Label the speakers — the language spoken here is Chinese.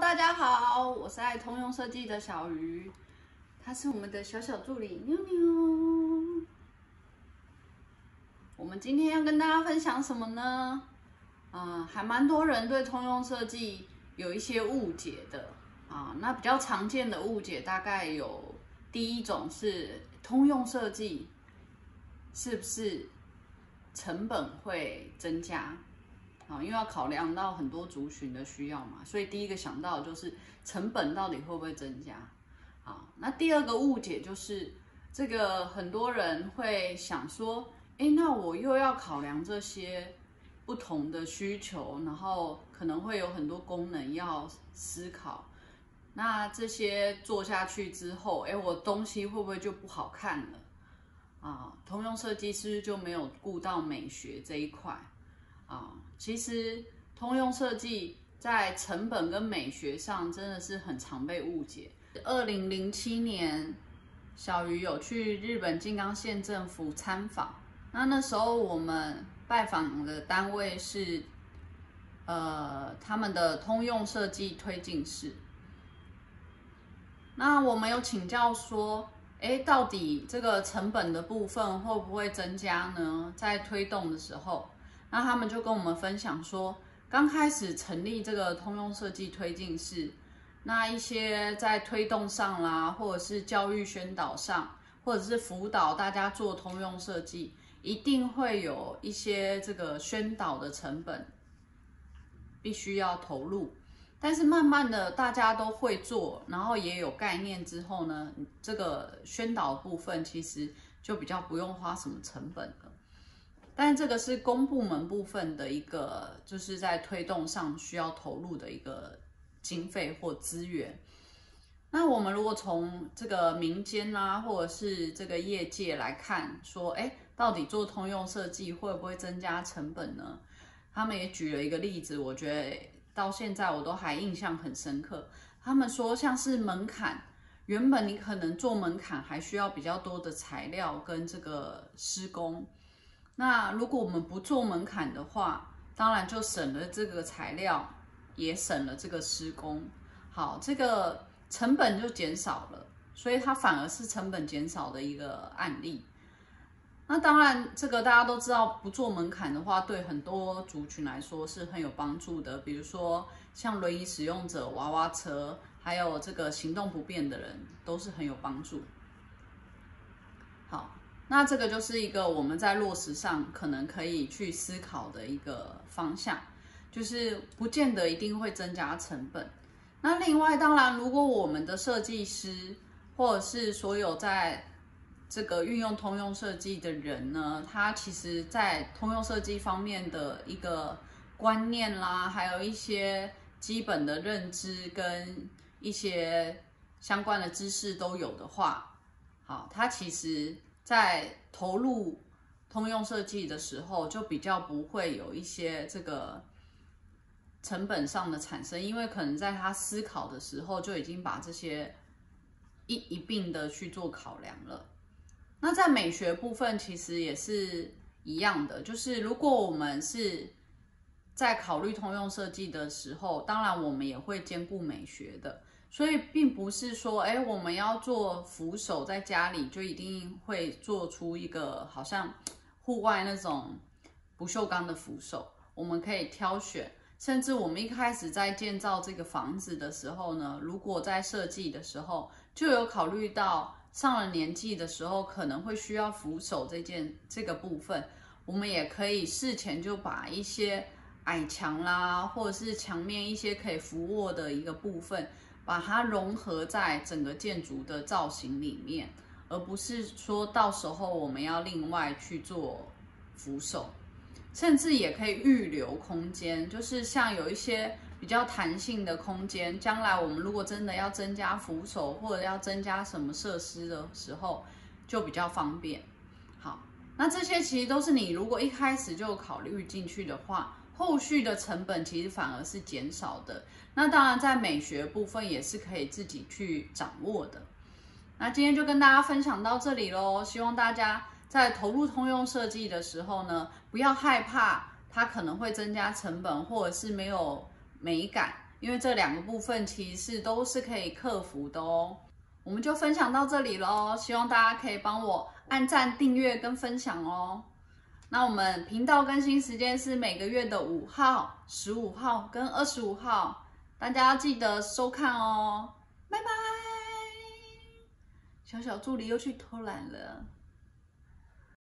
Speaker 1: 大家好，我是爱通用设计的小鱼，他是我们的小小助理妞妞。我们今天要跟大家分享什么呢？还蛮多人对通用设计有一些误解的啊。那比较常见的误解大概有第一种是通用设计是不是成本会增加？因为要考量到很多族群的需要嘛，所以第一个想到的就是成本到底会不会增加。好，那第二个误解就是这个很多人会想说，那我又要考量这些不同的需求，然后可能会有很多功能要思考。那这些做下去之后，我东西会不会就不好看了？通用设计是不是就没有顾到美学这一块？其实通用设计在成本跟美学上真的是很常被误解。2007年，小鱼有去日本静冈县政府参访，那时候我们拜访的单位是他们的通用设计推进室。那我们有请教说，到底这个成本的部分会不会增加呢？在推动的时候。那他们就跟我们分享说，刚开始成立这个通用设计推进室，那一些在推动上啦，或者是教育宣导上，或者是辅导大家做通用设计，一定会有一些这个宣导的成本，必须要投入。但是慢慢的大家都会做，然后也有概念之后呢，这个宣导部分其实就比较不用花什么成本了。但这个是公部门部分的一个，就是在推动上需要投入的一个经费或资源。那我们如果从这个民间啊，或者是这个业界来看，说，到底做通用设计会不会增加成本呢？他们也举了一个例子，我觉得到现在我都还印象很深刻。他们说，像是门槛，原本你可能做门槛还需要比较多的材料跟这个施工。那如果我们不做门槛的话，当然就省了这个材料，也省了这个施工。好，这个成本就减少了，所以它反而是成本减少的一个案例。那当然，这个大家都知道，不做门槛的话，对很多族群来说是很有帮助的。比如说像轮椅使用者、娃娃车，还有这个行动不便的人，都是很有帮助。好。那这个就是一个我们在落实上可能可以去思考的一个方向，就是不见得一定会增加成本。那另外，当然，如果我们的设计师或者是所有在这个运用通用设计的人呢，他其实在通用设计方面的一个观念啦，还有一些基本的认知跟一些相关的知识都有的话，好，他其实在投入通用设计的时候，就比较不会有一些这个成本上的产生，因为可能在他思考的时候就已经把这些一并的去做考量了。那在美学部分其实也是一样的，就是如果我们是在考虑通用设计的时候，当然我们也会兼顾美学的。所以并不是说，我们要做扶手，在家里就一定会做出一个好像户外那种不锈钢的扶手。我们可以挑选，甚至我们一开始在建造这个房子的时候呢，如果在设计的时候就有考虑到上了年纪的时候可能会需要扶手这个部分，我们也可以事前就把一些矮墙啦，或者是墙面一些可以扶卧的一个部分，把它融合在整个建筑的造型里面，而不是说到时候我们要另外去做扶手，甚至也可以预留空间，就是像有一些比较弹性的空间，将来我们如果真的要增加扶手或者要增加什么设施的时候，就比较方便。好，那这些其实都是你如果一开始就考虑进去的话，后续的成本其实反而是减少的。那当然在美学部分也是可以自己去掌握的。那今天就跟大家分享到这里咯，希望大家在投入通用设计的时候呢，不要害怕它可能会增加成本或者是没有美感， 因为这2个部分其实都是可以克服的哦。我们就分享到这里咯，希望大家可以帮我按赞、订阅跟分享哦。那我们频道更新时间是每个月的5号、15号跟25号，大家要记得收看哦。拜拜。小小助理又去偷懒了。